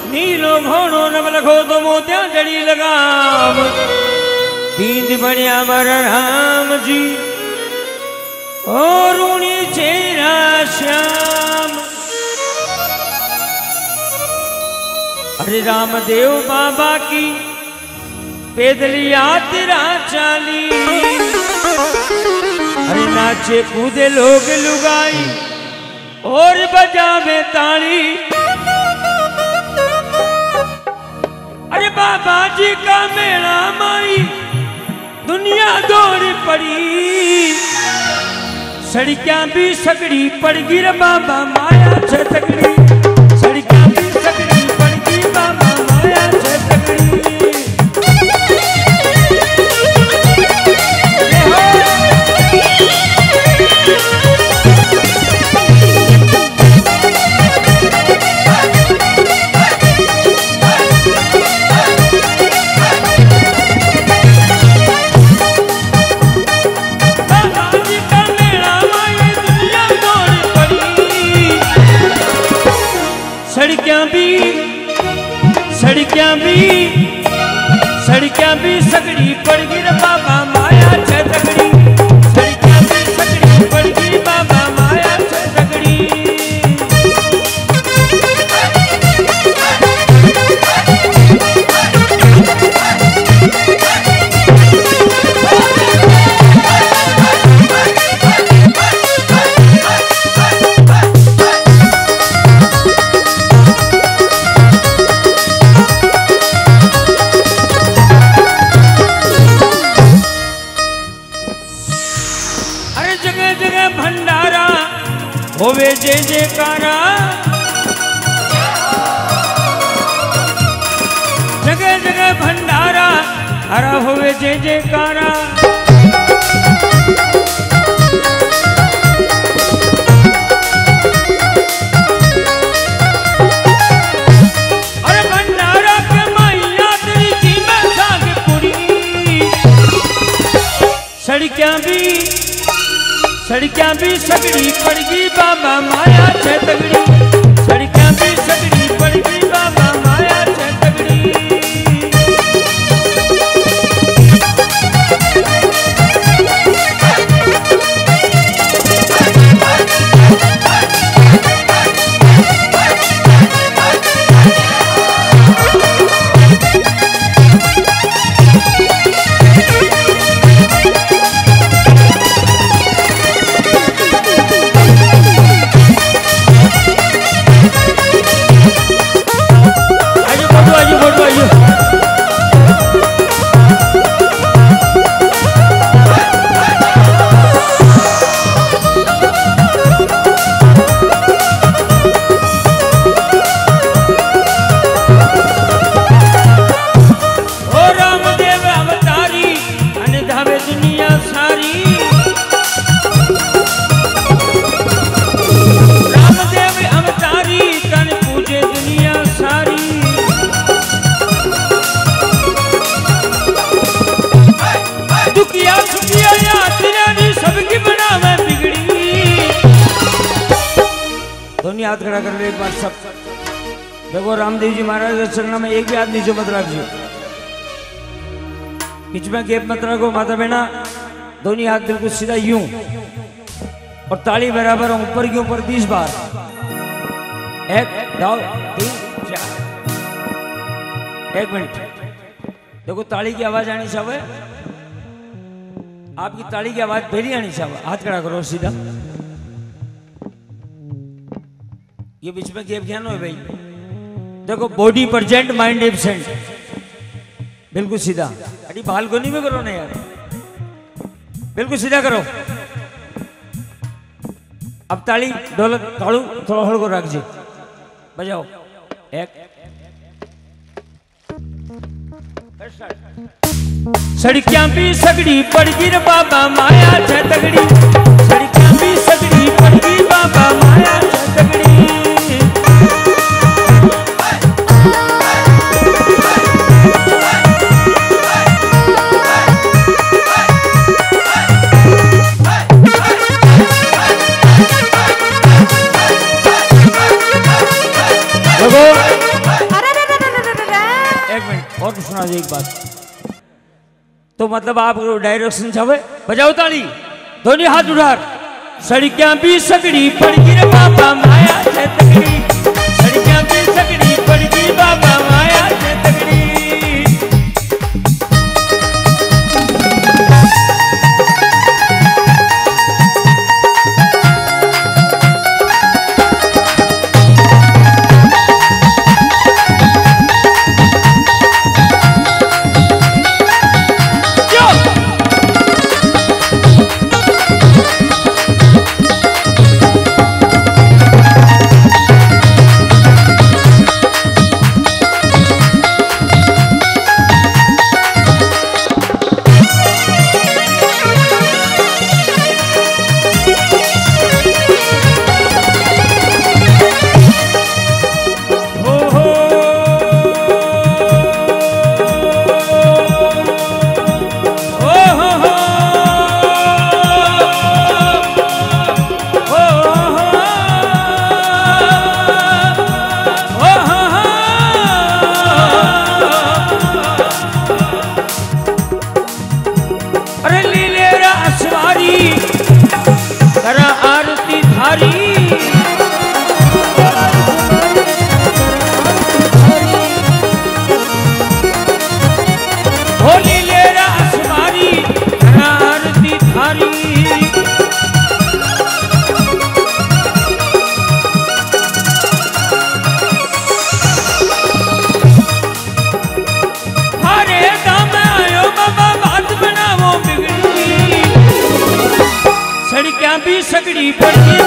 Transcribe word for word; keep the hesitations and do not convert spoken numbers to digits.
नीलो घोड़ो नव लखो तो मोतिया जड़ी लगाम दीद बढ़िया बर राम जी और ऊनी चेहरा श्याम। अरे रामदेव बाबा की पैदली यात्रा चाली। अरे नाचे कूदे लोग लुगाई और बजावे ताली। अरे बाबा जी का मेला माई दुनिया दौड़ पड़ी। सड़कियां भी सगड़ी पड़ गिर बाबा माया से तगड़ी। सड़कियां भी सगड़ी पड़ गी बाबा माया से तगड़ी। सड़कियां भी सड़कियां भी सड़कियां भी सगड़ी पड़ गी बाबा माया से तगड़ी। सड़कियां भी सगड़ी पड़ गी बाबा माया से तगड़ी। होवे जय जयकारा जगह जगह भंडारा हरा होवे जय जयकारा। अरे भंडारा के मैया तेरी जी में साग पूरी। सड़कियां भी सड़कियां भी सगड़ी पड़ गी बाबा माया से तगड़ी। सड़कियां भी सगड़ी पड़ गी बाबा माया से तगड़ी। याद करा कर एक बार सब देखो। रामदेव जी महाराज के चरणों में एक भी हाथ नीचे मत रखिए। बीच में गैप मत रखो। माता बहना दोनों हाथ बिल्कुल सीधा यूं और ताली बराबर ऊपर के ऊपर बीस बार। एक दो तीन चार। एक मिनट देखो ताली की आवाज आनी चाहिए। आपकी ताली की आवाज पहली आनी चाहिए। हाथ खड़ा करो सीधा। ये बीच में गैप क्या ना है भाई। देखो बॉडी प्रेजेंट माइंड एब्सेंट। बिल्कुल सीधा। अरे बालकोनी में करो ना यार। बिल्कुल सीधा करो। अब ताली ढोलक ताड़ू थोड़ा हल्को रख जी। बजाओ। एक सड़कियां भी सगड़ी पड़ गी बाबा माया से तगड़ी। सड़कियां भी सगड़ी पड़ गी बाबा माया से तगड़ी। सुना दो एक बात। तो मतलब आप डायरेक्शन छवे बजाओ ताली दोनों हाथ उठा। सड़कियां भी सगड़ी पड़ गिर बाबा माया से तगड़ी, सड़कियां भी सगड़ी पड़ गिर बाबा माया से तगड़ी। सगड़ी पड़